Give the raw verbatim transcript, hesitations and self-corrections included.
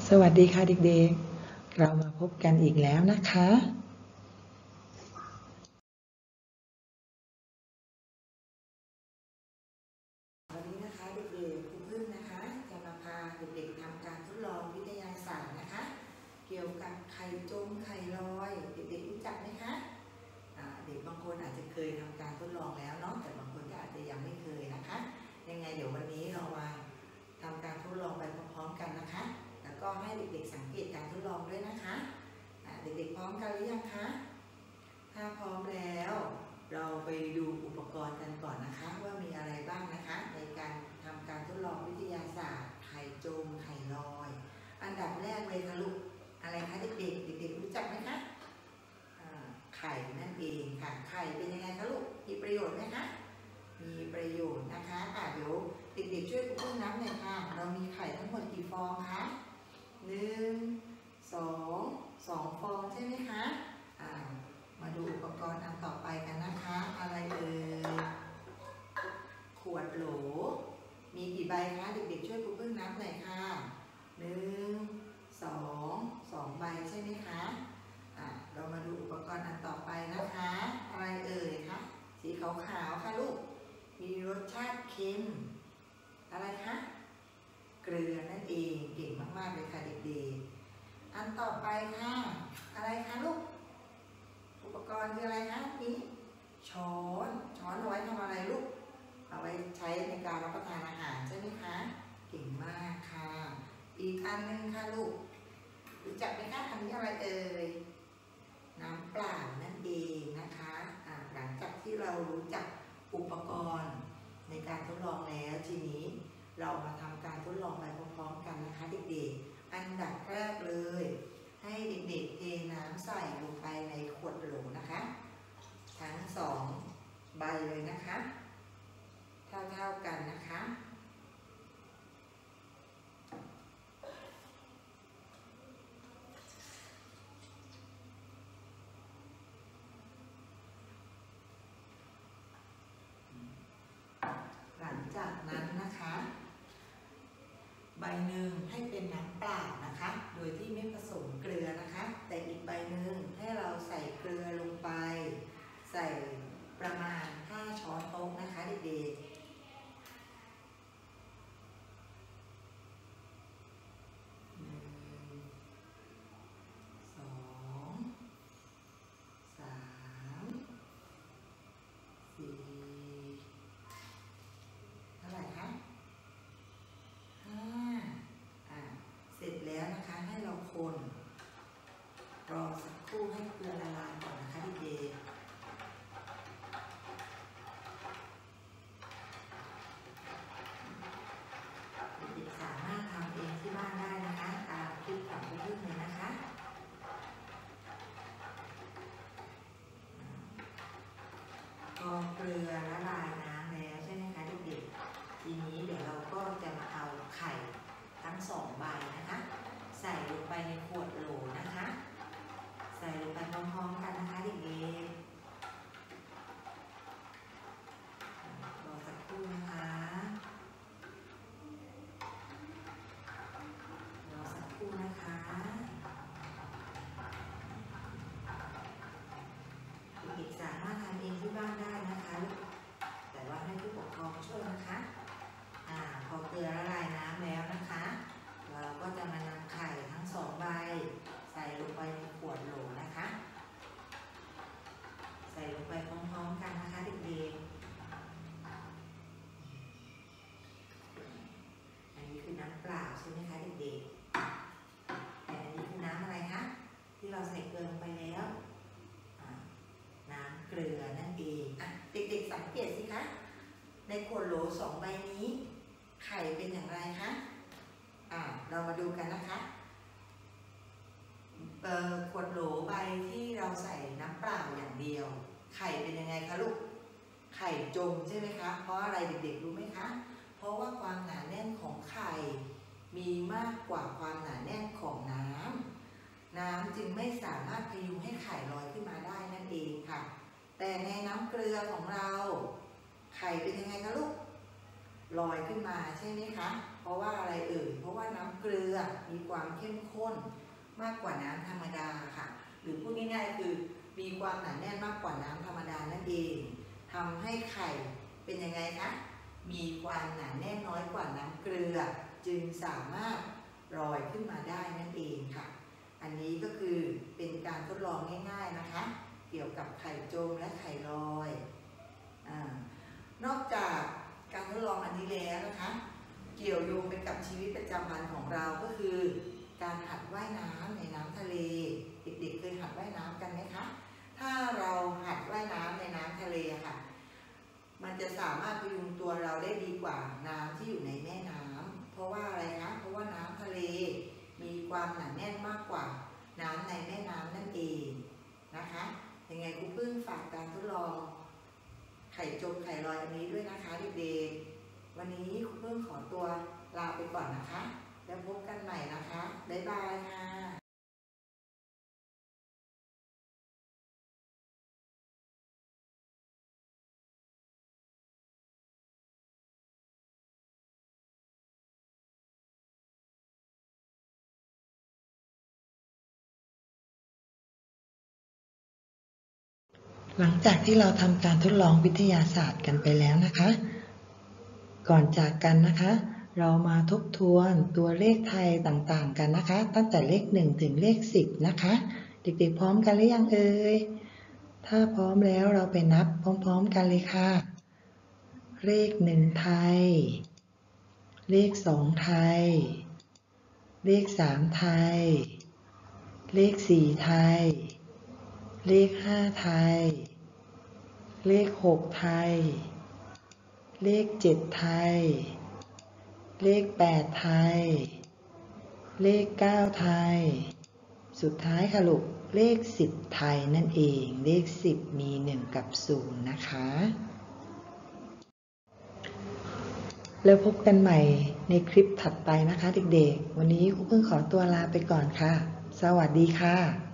สวัสดีค่ะเด็กๆเรามาพบกันอีกแล้วนะคะวันนี้นะคะเด็กๆครูพึ่งนะคะจะมาพาเด็กๆทำการทดลองวิทยาศาสตร์นะคะเกี่ยวกับไข่จมไข่ลอยเด็กๆรู้จักไหมคะเด็กบางคนอาจจะเคยทำการทดลองแล้วเนาะแต่บางคนอาจจะยังไม่เคยนะคะยังไงเดี๋ยววันนี้เรามาทำการทดลองไปพร้อมๆกันนะคะแล้วก็ให้เด็กๆสังเกตการทดลองด้วยนะคะเด็กๆพร้อมกันหรือยังคะถ้าพร้อมแล้วเราไปดูอุปกรณ์กันก่อนนะคะว่ามีอะไรบ้างนะคะในการทำการทดลองวิทยาศาสตร์ไข่จมไข่ลอยอันดับแรกเลยค่ะลูกอะไรคะเด็กๆเด็กๆรู้จักไหมคะไข่นั่นเองค่ะไข่เป็นยังไงคะลูกมีประโยชน์ไหมคะมีประโยชน์นะคะอ่ะเดี๋ยวเด็กๆช่วยครูพึ่งนับหน่อยค่ะเรามีไข่ทั้งหมดกี่ฟองคะหนึ่งสองสองฟองใช่ไหมคะอ่ามาดูอุปกรณ์อันต่อไปกันนะคะอะไรเอ่ยขวดโหลมีกี่ใบคะเด็กๆช่วยครูพึ่งนับหน่อยค่ะหนึ่งสองสองใบใช่ไหมคะอ่าเรามาดูอุปกรณ์อันต่อไปนะคะอะไรเอ่ยคะสีขาวๆค่ะลูกมีรสชาติเค็มอะไรคะเกลือนั่นเองเก่งมากๆเลยค่ะเด็กๆอันต่อไปค่ะอะไรคะลูกอุปกรณ์คืออะไรนะนี่ช้อนช้อนเอาไว้ทำอะไรลูกเอาไว้ใช้ในการรับประทานอาหารใช่ไหมคะเก่งมากค่ะอีกอันนึงค่ะลูกรู้จักไหมคะอันนี้อะไรเอ่ยน้ำเปล่านั่นเองนะคะอ่าหลังจากที่เรารู้จักอุปกรณ์ในการทดลองแล้วทีนี้เรามาทำการทดลองไปพร้อมๆกันนะคะเด็กๆอันดับแรกเลยให้เด็กๆเทน้ำใส่ลงไปในขวดโหลนะคะทั้งสองใบเลยนะคะเท่าๆกันนะคะหลังจากนั้นนะคะใบหนึ่งให้เป็นน้ำเปล่านะคะโดยที่ไม่ผสมเกลือนะคะแต่อีกใบหนึ่งให้เราใส่เกลือลงไปใส่ประมาณห้าช้อนโต๊ะนะคะเด็กๆรอสักครู่ให้เกลือละลายก่อนนะคะเด็กๆเด็กๆสามารถทำเองที่บ้านได้นะคะตามคลิปของคุณพึ่งเลยนะคะพอเกลือละลายน้ำแล้วใช่ไหมคะเด็กๆทีนี้เดี๋ยวเราก็จะมาเอาไข่ทั้งสองใบนะคะใส่ลงไปในขวดโหลนะคะใส่ลงไปพร้อมๆกันนะคะเด็กๆรอสักครู่นะคะรอสักครู่นะคะเด็กๆสามารถทำเองที่บ้านได้นะคะแต่ว่าให้ผู้ปกครองช่วยนะคะอ่าพอเกลือละลายน้ำแล้วนะคะเราก็จะมานำไข่ทั้งสองใบใส่ลงไปในขวดโหลนะคะใส่ลงไปพร้อมๆกันนะคะเด็กๆอันนี้คือน้ำเปล่าใช่ไหมคะเด็กๆแต่อันนี้คือน้ำอะไรคะที่เราใส่เกลือลงไปแล้วน้ำเกลือนั่นเองอ่ะเด็กๆสังเกตสิคะในขวดโหลสองใบนี้ไข่เป็นอย่างไรคะอ่ะเรามาดูกันนะคะขวดโหลใบที่เราใส่น้ำเปล่าอย่างเดียวไข่เป็นยังไงคะลูกไข่จมใช่ไหมคะเพราะอะไรเด็กๆรู้ไหมคะเพราะว่าความหนาแน่นของไข่มีมากกว่าความหนาแน่นของน้ำน้ำจึงไม่สามารถพยุงให้ไข่ลอยขึ้นมาได้นั่นเองค่ะแต่ในน้ำเกลือของเราไข่เป็นยังไงคะลูกลอยขึ้นมาใช่ไหมคะเพราะว่าอะไรเอ่ยเพราะว่าน้ำเกลือมีความเข้มข้นมากกว่าน้ำธรรมดาค่ะหรือพูดง่ายๆคือมีความหนาแน่นมากกว่าน้ำธรรมดานั่นเองทำให้ไข่เป็นยังไงคะมีความหนาแน่นน้อยกว่าน้ำเกลือจึงสามารถลอยขึ้นมาได้นั่นเองค่ะอันนี้ก็คือเป็นการทดลองง่ายๆนะคะเกี่ยวกับไข่จมและไข่ลอยอ่านอกจากการทดลองอันนี้แล้วนะคะเกี่ยวโยงไปกับชีวิตประจำวันของเราก็คือการหัดว่ายน้ำในน้ำทะเลเด็กๆเคยหัดว่ายน้ำกันไหมคะถ้าเราหัดว่ายน้ำในน้ำทะเลค่ะมันจะสามารถพยุงตัวเราได้ดีกว่าน้ำที่อยู่ในแม่น้ำเพราะว่าอะไรคะเพราะว่าน้ำทะเลมีความหนาแน่นมากกว่าน้ำในแม่น้ำนั่นเองนะคะยังไงครูพึ่งฝากการทดลองไข่จมไข่ลอยอันนี้ด้วยนะคะเด็กๆวันนี้ครูพึ่งขอตัวลาไปก่อนนะคะแล้วพบกันใหม่นะคะบ๊ายบายค่ะหลังจากที่เราทำการทดลองวิทยาศาสตร์กันไปแล้วนะคะก่อนจากกันนะคะเรามาทบทวนตัวเลขไทยต่างๆกันนะคะตั้งแต่เลขหนึ่งถึงเลขสิบนะคะเด็กๆพร้อมกันหรือยังเอ่ยถ้าพร้อมแล้วเราไปนับพร้อมๆกันเลยค่ะเลขหนึ่งไทยเลขสองไทยเลขสามไทยเลขสี่ไทยเลขห้าไทยเลขหกไทยเลขเจ็ดไทยเลขแปดไทยเลขเก้าไทยสุดท้ายค่ะลูกเลขสิบไทยนั่นเองเลขสิบมีหนึ่งกับศูนย์นะคะแล้วพบกันใหม่ในคลิปถัดไปนะคะเด็กๆวันนี้ครูเพิ่งขอตัวลาไปก่อนค่ะสวัสดีค่ะ